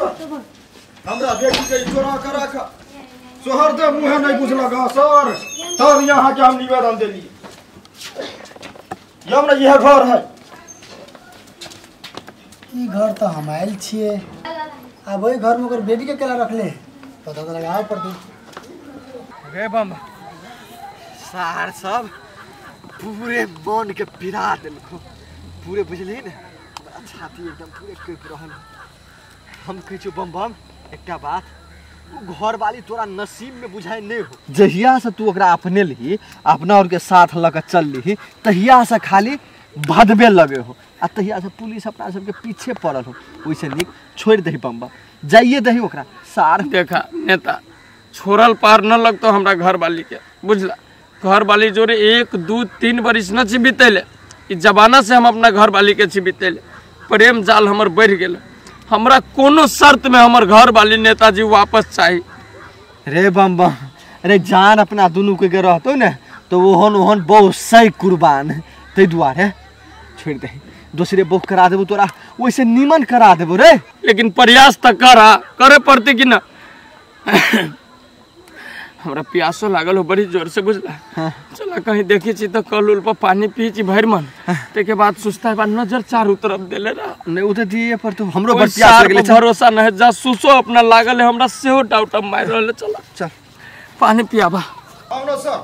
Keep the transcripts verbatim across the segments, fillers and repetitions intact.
Sir हमरा बेटी के चोरा कर रखा सोहर दे मुँह नहीं बुझलगा सर तब यहाँ के हम निवेदन दिली ये हमरा यह घर है ई घर तो हम आयल छिए अब वही घर में ओकर बेटी के केला रखले पता तो लगाव पड़ते गे बम सार सब पूरे मन के पिरा दिलको पूरे बुझली ने छाती एकदम पूरे कप रहल हम कह छु बम बम एकटा बात घर वाली तोरा नसीब में बुझाई नहीं हो जहिया से तू ओकरा अपने ली अपना और के साथ लग चल ली तहिया से खाली भदबे लगे हो आ तहिया से पुलिस अपना सबके पीछे पड़ल हो वैसे निक छोड़ दही बम बम जाइए दही ओकरा सार देखा नेता छोड़ल पार न लगतो हमरा घर वाली के बुझला घर वाली जोरे एक दू तीन बरिस न छी बितेले ई जमाना से हम अपना घर वाली के छी बितेले प्रेम जाल हमर बढ़ गेल हमरा कोनो शर्त में हमर घर वाली नेताजी वापस चाहिए रे बम बम अरे जान अपना दोनों के रहतो ने तो ओहन ओहन बहुत सही कुर्बान ते दुआरे छोड़ दे दूसरे बुक करा देबो तोरा वैसे निमन करा देबो रे लेकिन प्रयास तक करा करे पड़ते कि ना हमरा प्यासो लागल हो बड़ी जोर से बुझला हाँ। चला कहीं देखी छी तो कल उल पर पानी पी छी भर मन ते के बाद सुस्ता है नजर चारों तरफ देले रहा नहीं उधर दिए पर तो हमरो बड़ प्यास लग गेले भरोसा न है जा सुसो अपना लागल है हमरा सेहो डाउट मार रहले चला चल पानी पियाबा आओ सर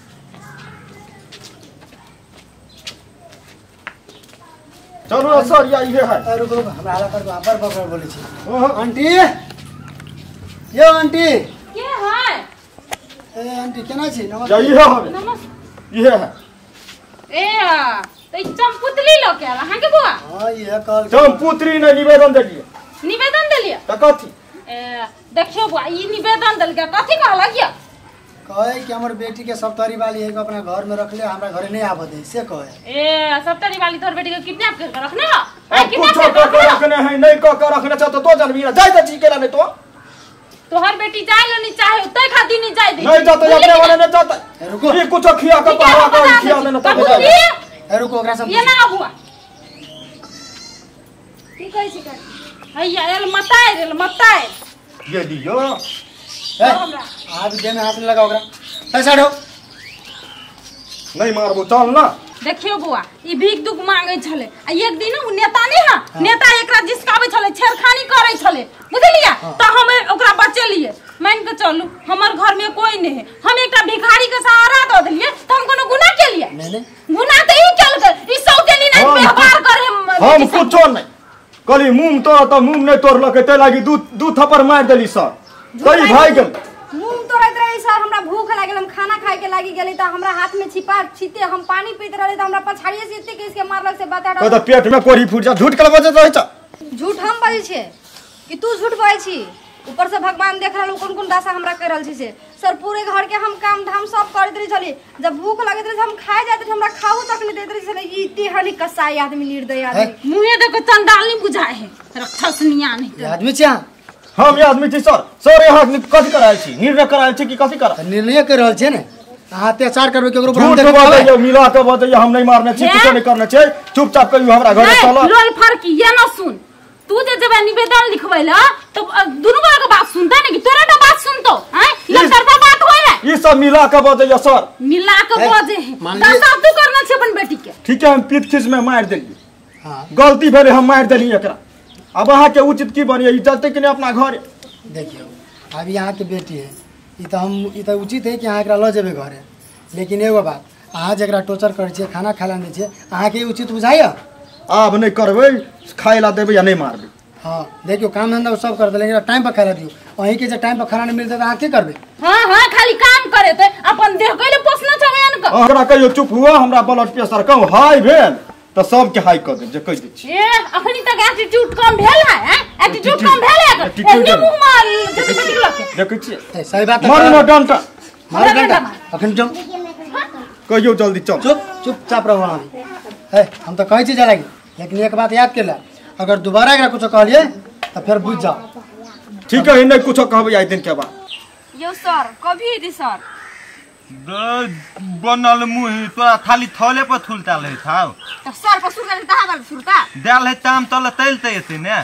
चलो सर या ये है रुको हमरा आला पर बाबर बकर बोले छी आंटी यो आंटी के है ए आंटी केना छी नमस्ते ये है नमस्ते ये है ए तो चंपुतली लो के हां के बुआ हां ये कल चंपुतली ने निवेदन देलिए निवेदन देलिए त कथि ए देखियो बुआ ई निवेदन देल के कथि कहला किया कहे कि हमर बेटी के सप्तरी वाली है अपना घर में रख ले हमरा घरे नहीं आबे दे से कहे ए सप्तरी वाली तोर बेटी के किडनैप करके रखने हो ए कुछ करके रखने है नहीं को कर रखने चाहतो तो जानबी ना जाय त जी केला नहीं तो तोहर बेटी जाय ल नहीं चाहे तै खाती नहीं जाय दे नहीं जातो अपने वाले नहीं जाता रुको ये कुछ खिया का पावा का खिया देना तब जाए ए रुको ओकरा सब ये ना हुआ की कहै छी कर हैया एल मताए एल मताए ये दियो ए आज दे में हाथ लगा ओकरा पैसा दो नहीं मारबो चल ना देखियो बुआ ई भीख दुख मांगे छले आ एक दिन उ नेता नहीं हां नेता एकरा जिसकावे छले छेड़खानी करे छले बुझलिया त हम ओकरा बचे लिए मान के चलू हमर घर में कोई नहीं है हम एकटा भिखारी के सहारा द देलिए त हम कोनो गुनाह के लिए नहीं गुनाह त ई केल कर ई सौतेनी नहीं व्यवहार करे हम कुछ नहीं कली मुंह तो तो मुंह नहीं तोड़लक ते लागी दू दू थप्पड़ मार देली सर कई भाई गेल मुंह तोड़त रही सर हमरा भूख लागल हम खाना खाए के लागी गेली त हमरा हाथ में छिपा छिते हम पानी पीते रहले त हमरा पछाड़िए से इत्ते के इसके मारलक से बता तो पेट में कोरी फूट जा झूठ कल बजे रहे छ झूठ हम बाजै छे कि तू झूठ बाजै छी ऊपर से भगवान देख रहल कोन कोन दासा हमरा कर रहल छी से सर पूरे घर के हम काम धाम सब करत रही छली जब भूख लागत रही हम खाए जात रही हमरा खाऊ तक नहीं देत रही छले ई तेहनी कसाई आदमी निर्दय आदमी मुंहे देख चंडाल नहीं बुझाए है रक्षस निया नहीं आदमी छा हम ये आदमी छी सर सर यहाँ कथि कराय छी निर्णय कराय छी कि कथि करा निर्णय कर रहल छे ने अहाँ अत्याचार करबे केकरो पर हम झूठ बात मिला के बात हम नहीं मारने छी कुछ नहीं करने छी चुपचाप कहियो हमरा घर चला लोल फरकी ये ना सुन तू जे जब निवेदन लिखवेला तो दोनों का के बात सुनता नहीं कि तोरा तो बात सुनतो हैं ये तरफा बात होय है ये सब मिला के बात है सर मिला के बाजे है दस तू करना छे अपन बेटी के ठीक है हम पीठ खींच में मार देली हां गलती भेले हम मार देली एकरा अब अहाँ के उचित की बनिए ई चलते कि नहीं अपना घर देखियो अभी यहाँ के बेटी है ई तो हम ई तो उचित है कि अहाँ एकरा ल जेबे घरे लेकिन एगो बात अहाँ जकरा टॉर्चर करे छे खाना खाला दे छे अहाँ के उचित बुझाइया अब नहीं करबे खाए ला देबे या नहीं मारबे हां देखियो काम धंधा सब कर दे लेकिन टाइम पर खाला दियो वहीं के जे टाइम पर खाना नहीं मिलते तो अहाँ के करबे हां हां खाली काम करे तो अपन देह कइले पोसना छवेन का अगरा कहियो चुप हुआ हमरा ब्लड प्रेशर कम हाई भेल तो सब के हाई कर दे जे कह दे छी ए अखनी तक एटीट्यूड कम भेल है हैं एटीट्यूड कम भेल है एनी मुंह मार जति बेटी लके देखै छी ए सही बात मार न डंटा मार डंटा अखन जम कहियो जल्दी चल चुप चुपचाप रहो हम है हम तो कहै छी जा लागी लेकिन एक बात याद कर ले अगर दोबारा एकरा कुछ कहलिए तो फिर बुझ जाओ ठीक है नहीं कुछ कहबे आई दिन के बाद यो सर कभी दी सर बनल मुही तोरा खाली थले पर थुलता ले था तो सर पर सुरता तहा वाला सुरता देल है ताम तल तैल ते एते ने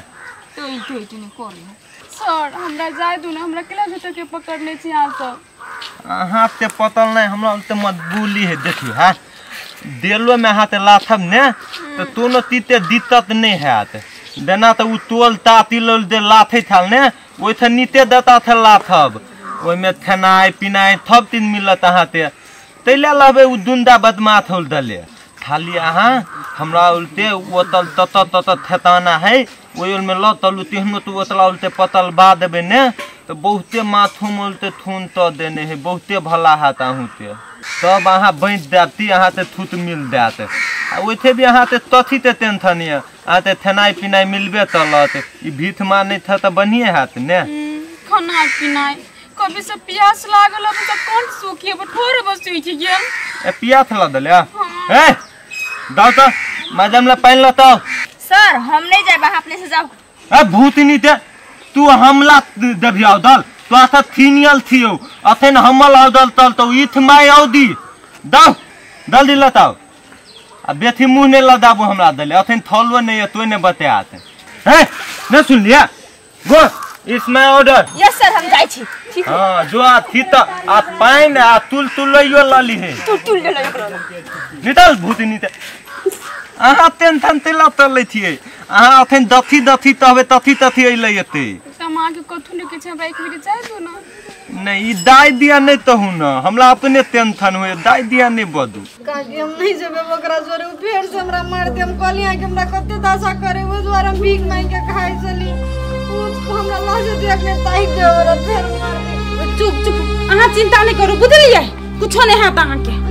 तो ई तो इतने कोरी सर हमरा जाय दू ना हमरा केला भेट के पकड़ने छी आ सब अहाँ ते पतल नहीं हमरा ते मजबूरी है देखियो हां देलो में हाथ लाथब ने तो तोनो तीते दिक्कत नहीं हैत देना तो उ तोल तातिल दे लाथे थाल ने ओइ थ नीते देता थ लाथब ओइ में खनाई पिनाई थब तीन मिलत अहाँ ते तैले लबे उ दुंदा बदमाश होल दले खाली अहाँ हमरा उल्टे ओतल तत तत थेताना है ओइ में ल तलु तिहनो तो ओतला उल्टे पतल बा देबे ने तो बहुते माथू मोलते थून त देने है बहुते भला हाथ आहू ते तब अहाँ बैठ देती अहाँ ते थूत मिल देत आ ओइथे भी अहाँ ते तथी ते टेंशन है अहाँ ते थनाई पिनाई मिलबे तलत ई भीख मा नहीं था त बनिए हाथ ने खाना पिनाई कभी से प्यास लागल अब त कोन सुखिए बठोरे बसुई छी गेल ए पियास ला दले ए दाओ तो मैडम ला पहन लो तो सर हम नहीं जाए वहां अपने से जाओ ए भूतनी ते तू हमला दबियाओ दल तो आसा थीनियल थियो अथेन हमल दल तल तो इथ माय औदी दाओ दल दिला ताओ आ बेथी मुंह ने लदाबो हमरा दले अथेन थलवा नहीं तो ने बताते हैं न सुन लिया गो is my order yes sir हम जाई छी ठीक है हां जो आ थी त आ पाइन आ तुल तुलइयो लली है तू तुल ले लो नितल भूतनी ते अहाँ टेंशन तेला तले थिए अहाँ अथेन दथी दथी तबे तथी तथी अइले एते समा के कथु ने के छै बाइक में जाय दू ना नहीं दाई दिया नहीं तो हूं ना हमरा अपने टेंशन होए दाई दिया नहीं बदू काकी हम नहीं जेबे ओकरा जोरे फेर से हमरा मार दे हम कहलिया कि हमरा कते दासा करे ओ द्वारा हम भीख मांग के खाइ चली उ हमरा लाज देखने ताई के और फेर मार दे चुप चुप अहाँ चिंता नहीं करू बुझलिए कुछो नहीं हाथ अहाँ के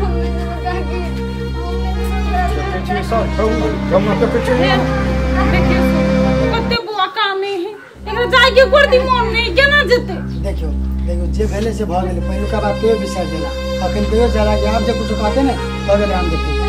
देखियो कते बुआ काम है एकरा जाय के गोर दी मन नहीं केना जते देखियो देखियो जे भेले से भ गेले पहिलुका बात के विचार देला अखन कहियो जरा कि आप जे कुछ कहते ने तो गेले हम देखियो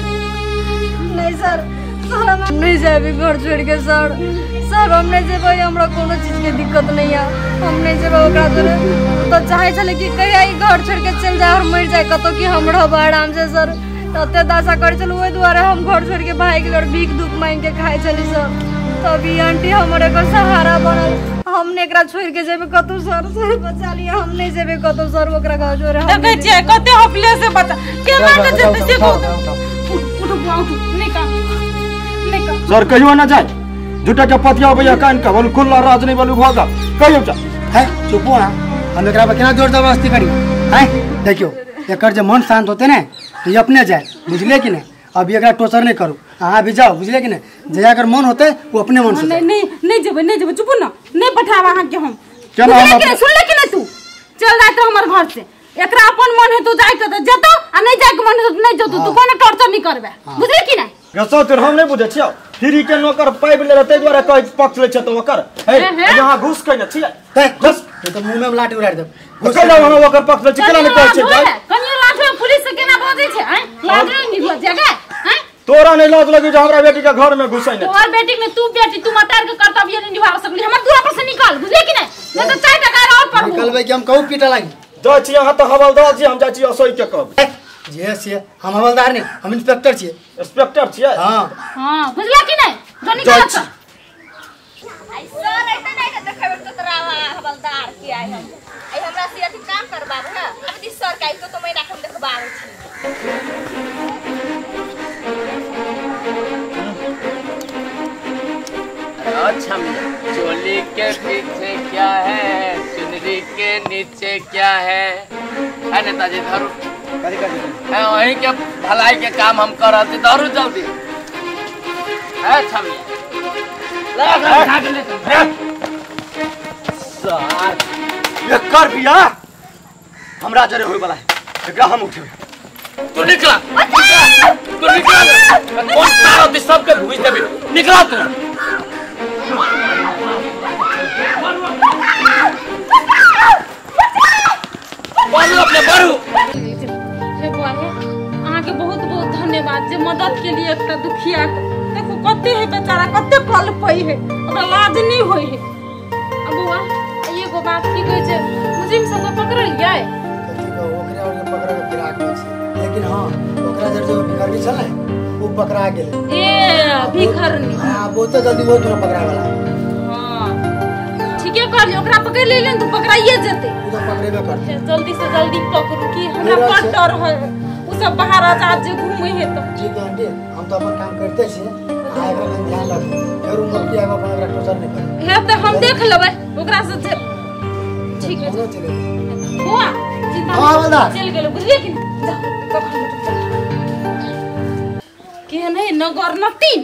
नहीं सर सर हम नहीं जाबे घर छोड़ के सर सर हम नहीं जेबे हमरा कोनो चीज के दिक्कत नहीं है हम नहीं जेबे ओकरा जोरे तो चाहे चले कि कहिया ई घर छोड़ के चल जाए और मर जाए कतो कि हम रहब आराम से सर तते दासा कर चल ओए द्वारा हम घर छोड़ के भाई के घर भीख दुख मांग के खाए चली सर तभी आंटी हमरे को सहारा बनल हमने एकरा छोड़ के जेबे कतो सर सर बचा लिया हम नहीं जेबे कतो सर ओकरा घर जोरे हम देखे छे कते हफले से बचा केना के जते से को उठ बुआ उठ निका निका सर कहियो ना जाए झूठा के पतिया भैया कान का बोल खुला राज नहीं बोलू भागा कहियो जा है चुप हो ना हम एकरा पर केना जोर जबरदस्ती करी है देखियो एकर जे मन शांत होते ने तो ये अपने जाए बुझले कि नहीं अब एकरा टोचर नहीं करू अहाँ भी जाओ बुझले कि नहीं जया अगर मन होते वो अपने मन से नहीं नहीं नहीं जेबे नहीं जेबे चुप ना नहीं पठावा अहाँ के हम चलो हम सुन ले सुन ले कि नहीं तू चल जाए तो हमर घर से एकरा अपन मन है तो जाए तो जतो आ नहीं जाए के मन है तो नहीं जतो तू कोनो टॉर्चर नहीं करबे बुझले कि नहीं गसो तोर हम नहीं बुझे छियो फ्री के नौकर पाइप ले रहते द्वारा कह पक्ष ले छ तो ओकर है यहां घुस के न छिया ते बस तो मुंह में लाठी उड़ा दे घुस के हम ओकर पक्ष ले केना नहीं कह छै जाए कनिया लाठ में पुलिस से केना बोझे छै हैं लाज नहीं हो जगह हैं तोरा नहीं लाज लगे जो हमरा बेटी के घर में घुसै न तोहर बेटी में तू बेटी तू मतार के कर्तव्य नहीं निभा सकली हमर दूर पर से निकाल बुझले कि नहीं नहीं तो चार टका और पर निकलबे कि हम कहू पीटा लागी जा छी यहां तो हवलदार जी हम जा छी असोई के कहब जे छिए हम हवलदार नहीं हम इंस्पेक्टर छिए इंस्पेक्टर छिए हां हां बुझला कि नहीं जो निकाल छ आई सर ऐसे नहीं है देखबे तो तरावा हवलदार की आई हम आई हमरा से अथी काम करबाब है अब दी सर काई तो तो महीना हम देखबाब छी अच्छा चोली के पीछे क्या है चुनरी के नीचे क्या है है नेताजी धरू करी करी है वहीं के भलाई के काम हम कर रहे धरू जल्दी है छमिया ला खा के ले सर ये कर बिया हमरा जरे होय वाला है एकरा हम उठेबे तू निकला तू निकला कौन सारा दिस सब के भूज देबे निकला तू बोलो अपने बरू हे बुआ हे अहाँ के बहुत बहुत धन्यवाद जे मदद के लिए एकटा दुखिया देखो कते है बेचारा कते कल पई है ओकरा लाज नहीं होई है अब बुआ ये को बात की कहे छै मुजिम सब को पकड़ लिया कथि को ओकरा और पकड़ा के फिराक छै लेकिन हां ओकरा जर जो भिखारी छल वो पकड़ा गेल ए भिखारनी हां वो तो जल्दी वो तो पकड़ा वाला हां चल ओकरा पकड़ ले लेन तो पकड़ाइए जेते तू तो पकड़ेबे करते जल्दी से जल्दी पकड़ू कि हमरा मेरा बड़ से- डर है उ सब बाहर आजाद जे घूमे है तो ठीक है आंटी हम तो अपन काम करते छी आ एकरा में ध्यान रखो फिर उनको किया अपन एकरा टोचर नहीं करे है तो हम देख लेबै ओकरा से जे- ठीक है हमरो चले हुआ चिंता हाँ, हवलदार। चल गेलो बुझलिए कि नहीं जा कखन के नहीं नगर नतीन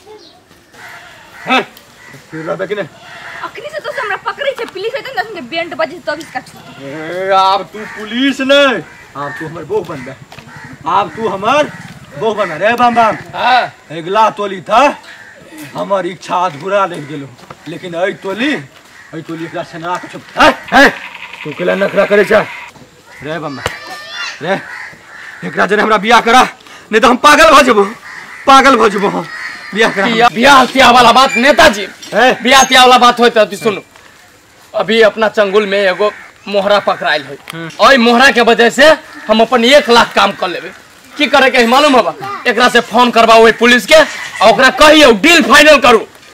फिर रबे कि नहीं अखनी से तो हमरा पकड़ी छे पुलिस है त बेंट बजे तब इसका छूट ए, अब तू पुलिस नहीं अब तू हमार बोह बन गया अब तू हमार बोह बना रे बम बम हाँ अगला टोली था हमार इच्छा अधूरा रह गेलो लेकिन ऐ टोली ऐ टोली एकरा सेना के छुप है है तू केला नखरा करे छ रे बम रे एकरा जने हमरा बियाह करा नहीं तो हम पागल भ जेबो पागल भ जेबो हम बियाह करा बियाह तिया वाला बात नेताजी है बियाह तिया वाला बात होता तो सुनो अभी अपना चंगुल में एगो मोहरा पकड़ाइल है और मोहरा के वजह से हम अपन एक लाख काम कर लेबे की करे के है मालूम होबा एकरा से फोन करवाओ पुलिस के और ओकरा कहियो डील फाइनल करू